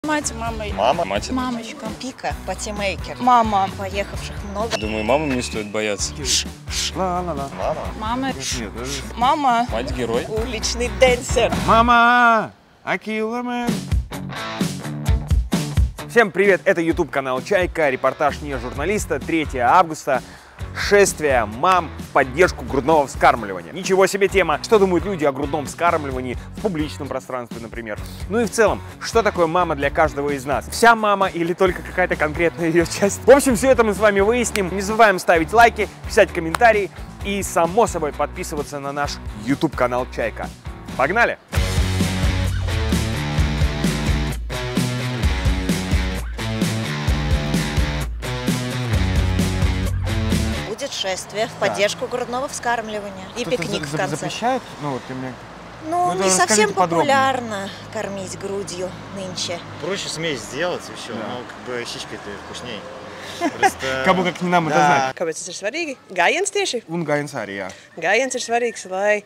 Мать, мамой. Мама, мать. Мамочка. Пика, патимейкер. Мама. Поехавших много. Думаю, маму не стоит бояться. Ла-ла-ла. Мама. Мама. Нет, Мама. Мать-герой. Уличный денсер. Мама! Акиламе! Всем привет, это YouTube канал Чайка, репортаж не журналиста, 3 августа. Шествие мам в поддержку грудного вскармливания. Ничего себе тема! Что думают люди о грудном вскармливании в публичном пространстве, например? Ну и в целом, что такое мама для каждого из нас? Вся мама или только какая-то конкретная ее часть? В общем, все это мы с вами выясним. Не забываем ставить лайки, писать комментарии и, само собой, подписываться на наш YouTube канал Чайка. Погнали! Будет шествие в поддержку грудного вскармливания. И пикник в конце. Запрещают? Ну, вот ты мне... Ну, Ну, не совсем расскажите подробнее. популярно кормить грудью нынче. Проще смесь сделать и все, но как бы щичкой-то вкусней. Просто... Кабы как не нам это знать. Kāpēc tas ir svarīgi? Gājiens tieši? Un gājiens arī, jā. Gājiens ir svarīgs, lai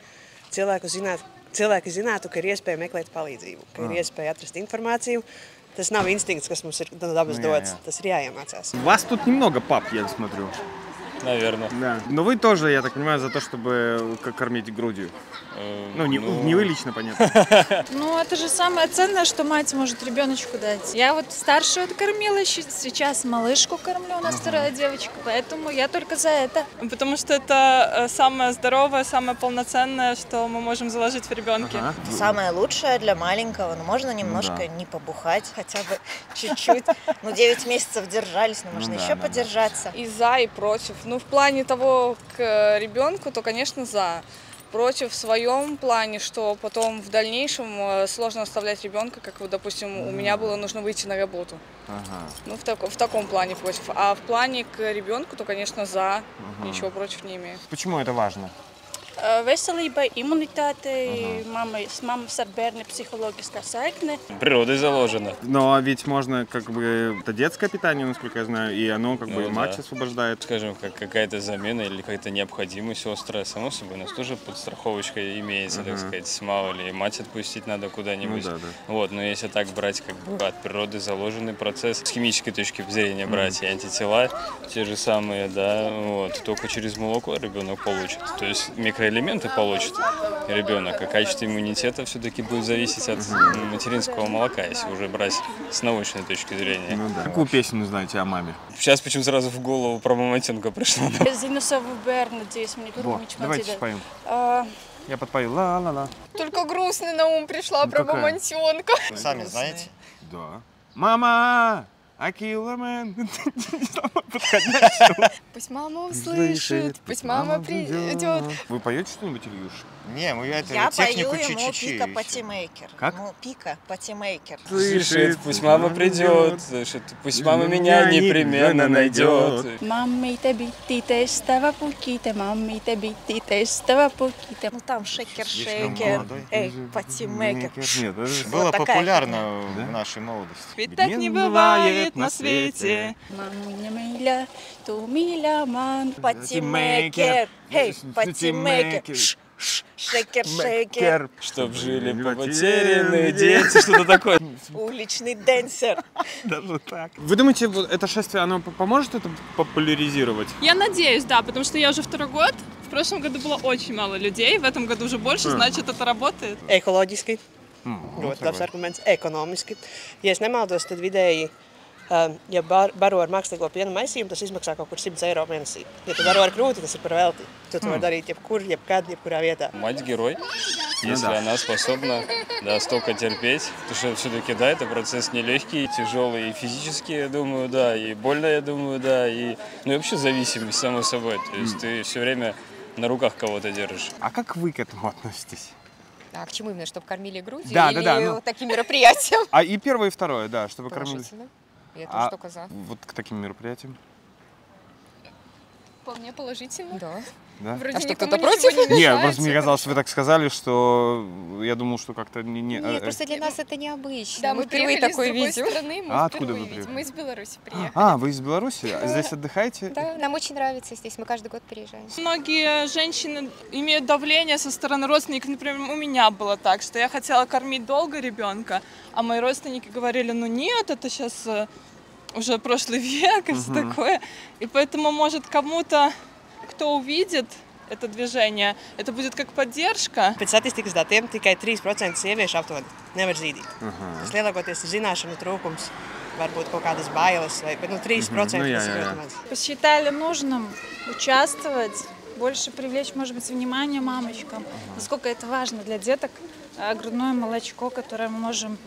cilvēki zinātu, ka ir iespēja meklēt palīdzību, ka ir iespēja atrast informāciju. Tas nav instinkts, kas mums ir no dabas dots, tas ir jāiemācās. Вас тут немного пап, я смотрю. Наверное. Да. Но вы тоже, я так понимаю, за то, чтобы кормить грудью. Ну, не вы лично, понятно. Ну, это же самое ценное, что мать может ребеночку дать. Я вот старшую откормила, сейчас малышку кормлю, у нас вторая девочка, поэтому я только за это. Потому что это самое здоровое, самое полноценное, что мы можем заложить в ребенке. Ага. Самое лучшее для маленького. Ну, можно немножко не побухать, хотя бы чуть-чуть. Ну, 9 месяцев держались, но можно еще подержаться. И за, и против. Ну, в плане того, к ребенку, то, конечно, за. Против в своем плане, что потом в дальнейшем сложно оставлять ребенка, как вот, допустим, у меня было нужно выйти на работу. Ага. Ну, в таком плане против. А в плане к ребенку, то, конечно, за. Ничего против не имею. Почему это важно? Veselībai, imunitātei, с мамой ar bērni psiholoģiskā saikne. Природой заложено. Но ведь можно, как бы, это детское питание, насколько я знаю, и оно, как бы, Ну и мать да. освобождает. Скажем, как какая-то замена или какая-то необходимость острая. Само собой, у нас тоже подстраховочка имеется, так сказать. Мало ли, мать отпустить надо куда-нибудь. Ну да, да. Вот, но если так брать, как бы, от природы заложенный процесс, с химической точки зрения брать и антитела, те же самые, да, вот, только через молоко ребенок получит. То есть микроэлементы получит ребенок, а качество иммунитета все-таки будет зависеть от материнского молока, если уже брать с научной точки зрения. Ну да. Какую песню знаете о маме? Сейчас почему-то сразу в голову про мамонтенка пришло. Es zinu savu bērnu dziesmu, Во, viņš man давайте dziedāja. споем. Я подпою. Ла-ла-ла. Только грустный на ум пришла про какая? мамонтенка. Вы сами знаете? Да. Мама! Акиламе! Пусть мама услышит, пусть мама придет. Вы поете что-нибудь, Ильюш? Не, мы это Я технику пою ему чуть-чуть. пика патимейкер. Как? Ну, пика патимейкер. Слышит, пусть мама придет, слышит, пусть мама меня непременно найдет. Mammīte bitītes, tava puķīte, mammīte bitītes, tava puķīte. Ну, там шейкер, Слишком шейкер. молодой. Эй, патимейкер. Нет, это... Было такая популярно в нашей молодости. Ведь так не бывает на свете. Mamuņa mīļa, tu mīļā man. Патимейкер. Эй, патимейкер. Шейкер, шейкер. Чтоб жили потерянные дети, что-то такое. Уличный денсер. Даже так. Вы думаете, вот это шествие, оно поможет это популяризировать? Я надеюсь, да, потому что я уже второй год. В прошлом году было очень мало людей, в этом году уже больше, значит, это работает. Ekoloģiski, ļoti labs arguments, ekonomiski. Ja es nemaldos, tad vidēji, ja baro ar mākslīgo piena maisījumu, tas izmaksā kaut kur 100 eiro mēnesī. Ja tu baro ar krūti, tas ir par velti. Tu to var darīt jebkur, jebkad, jebkurā vietā. Мать-герой, если да. она способна, да, столько терпеть, потому что все-таки, да, это процесс нелегкий, тяжелый и физически, я думаю, да, и больно, я думаю, да, и, ну и вообще зависимость, само собой, то есть ты все время на руках кого-то держишь. А как вы к этому относитесь? А к чему именно? Чтобы кормили грудью Да, или да, ну. таким мероприятиям? А и первое, и второе, да, чтобы кормили. Положительно. Я тоже только за. Вот к таким мероприятиям? Вполне положительно. Да. Да? А что, кто-то против? Нет, просто мне казалось, что вы так сказали, что я думал, что как-то Нет, просто для нас это необычно. Да, мы мы впервые приехали такое с другой видим. страны, мы А откуда впервые вы приехали? видим. Мы из Беларуси приехали. А, вы из Беларуси? А здесь отдыхаете? Да, нам очень нравится здесь, мы каждый год приезжаем. Многие женщины имеют давление со стороны родственников. Например, у меня было так, что я хотела кормить долго ребенка, а мои родственники говорили, ну нет, это сейчас уже прошлый век и все такое. И поэтому, может, кому-то, кто увидит это движение, это будет как поддержка. Pēc statistikas datiem tikai 3% sieviešu aptuveni nevar zīdīt. Tas lielākoties ir zināšanu trūkums, varbūt kaut kādas bailes, bet 3% tas ir ļoti maz. Посчитали нужным участвовать, больше привлечь, может быть, внимание мамочкам, насколько это важно для деток, грудное молочко, которое мы можем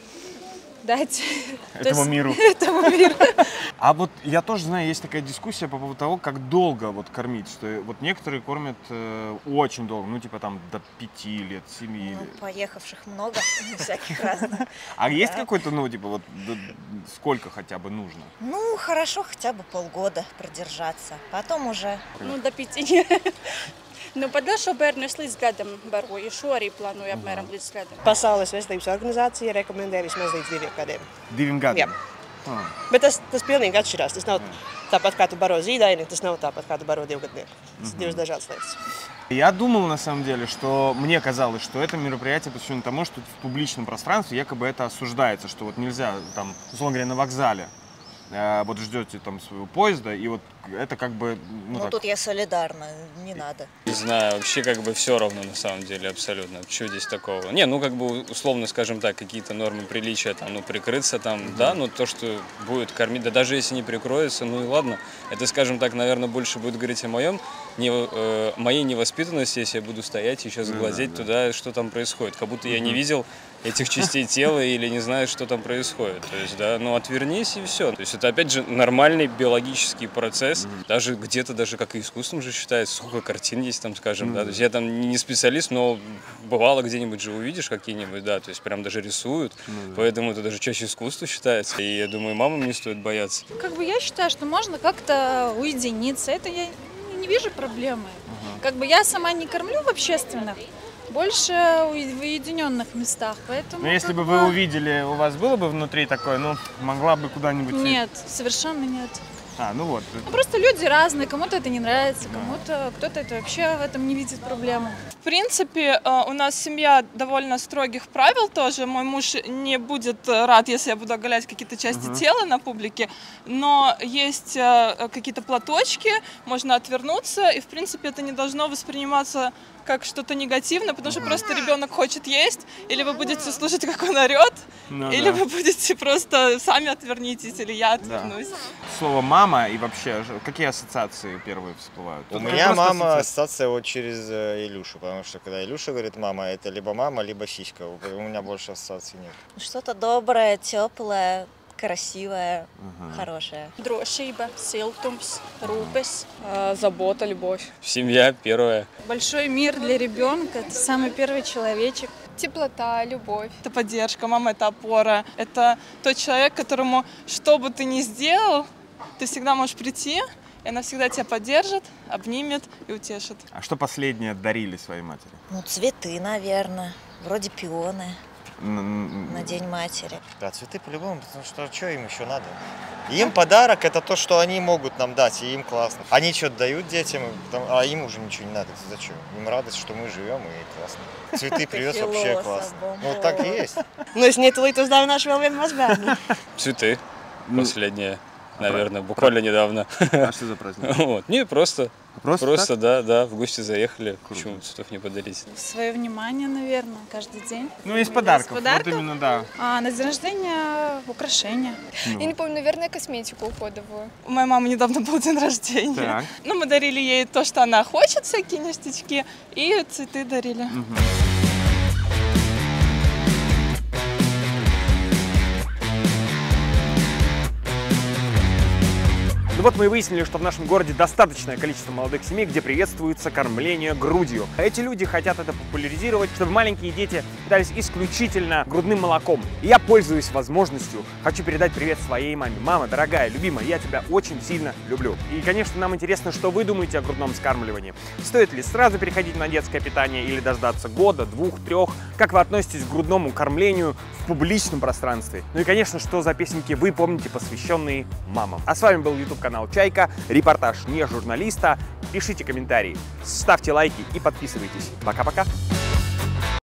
дать Этому миру. Этому миру. А вот я тоже знаю, есть такая дискуссия по поводу того, как долго вот кормить. Что вот некоторые кормят очень долго, ну типа там до 5 лет, 7 Ну, лет. поехавших много, всяких разных. А есть Да. какой-то, ну типа вот сколько хотя бы нужно? Ну, хорошо хотя бы полгода продержаться. Потом уже Nu, da 5. Nu, par dažu bērnu es līdz gadam baroju. Šo arī plānoju apmēram līdz gadam. Pasaules veselības organizācija rekomendē vismaz līdz 2 gadiem. 2 gadiem? Jā. Bet tas pilnīgi atšķirās. Tas nav tāpat, kā tu baro zīdaini, tas nav tāpat, kā tu baro divgadnieku. Tas divas dažādas lietas. Я думал, на самом деле, что мне казалось, что это мероприятие посвящено тому, что в публичном пространстве якобы это осуждается, что вот нельзя, там, условно говоря, на вокзале, вот ждете там своего поезда, и вот это как бы... Ну, так. тут я солидарна, не надо. Не знаю, вообще как бы все равно на самом деле абсолютно. Что здесь такого? Не, ну как бы условно, скажем так, какие-то нормы приличия, там, ну прикрыться там, да, но то, что будет кормить, да даже если не прикроется, ну и ладно. Это, скажем так, наверное, больше будет говорить о моей невоспитанности, если я буду стоять и сейчас глазеть туда, что там происходит. Как будто я не видел этих частей тела или не знаю, что там происходит. То есть, да, ну отвернись и все. То есть это опять же нормальный биологический процесс. Даже где-то даже как и искусством же считается, сколько картин есть там, скажем, да. То есть я там не специалист, но бывало где-нибудь же увидишь какие-нибудь, да, то есть прям даже рисуют. Поэтому это даже чаще искусство считается. И я думаю, мамам не стоит бояться. Как бы я считаю, что можно как-то уединиться. Это я не вижу проблемы. Как бы я сама не кормлю в общественных, больше в уединенных местах. Поэтому. Но если как бы вы увидели, у вас было бы внутри такое, ну, могла бы куда-нибудь... Нет, совершенно нет. А, ну вот. Ну, просто люди разные, кому-то это не нравится, кому-то кто-то это вообще в этом не видит проблему. В принципе, у нас семья довольно строгих правил тоже. Мой муж не будет рад, если я буду оголять какие-то части тела на публике, но есть какие-то платочки, можно отвернуться, и в принципе это не должно восприниматься как что-то негативное, потому что просто ребенок хочет есть, или вы будете слушать, как он орет, или вы будете просто сами отвернитесь, или я отвернусь. Слово «мама» и вообще, какие ассоциации первые всплывают? У меня мама ассоциация вот через Илюшу, потому что когда Илюша говорит «мама», это либо мама, либо сиська. У меня больше ассоциаций нет. Что-то доброе, теплое, красивое, хорошее. Drošība, siltums, rūpes. Забота, любовь. Семья первая. Большой мир для ребенка, это самый первый человечек. Теплота, любовь. Это поддержка, мама — это опора. Это тот человек, которому, что бы ты ни сделал, ты всегда можешь прийти, и она всегда тебя поддержит, обнимет и утешит. А что последнее дарили своей матери? Ну, цветы, наверное, вроде пионы на День матери. Да, цветы по-любому, потому что им еще надо? Им подарок — это то, что они могут нам дать, и им классно. Они что-то дают детям, а им уже ничего не надо. Зачем? Им радость, что мы живем, и классно. Цветы привез, вообще классно. Ну, так и есть. Nu, es netulīt uzdāvināšu vēl vienu mazbērnu. Цветы. Последнее, наверное, буквально недавно. А что за праздник? Вот. Не, просто. Просто да, в гости заехали. Почему цветов не подарить? Свое внимание, наверное, каждый день. Ну, из подарков. Из подарков? Вот именно, да. А на день рождения украшения. Я не помню, наверное, косметику уходовую. У моей мамы недавно был день рождения. Так. Ну, мы дарили ей то, что она хочет, всякие ништячки, и цветы дарили. Ну вот мы и выяснили, что в нашем городе достаточное количество молодых семей, где приветствуется кормление грудью. Эти люди хотят это популяризировать, чтобы маленькие дети питались исключительно грудным молоком. И я пользуюсь возможностью, хочу передать привет своей маме. Мама, дорогая, любимая, я тебя очень сильно люблю. И, конечно, нам интересно, что вы думаете о грудном вскармливании. Стоит ли сразу переходить на детское питание или дождаться года, 2-3? Как вы относитесь к грудному кормлению в публичном пространстве? Ну и, конечно, что за песенки вы помните, посвященные мамам. А с вами был YouTube-канал Чайка, репортаж не журналиста. Пишите комментарии, ставьте лайки и подписывайтесь. Пока-пока!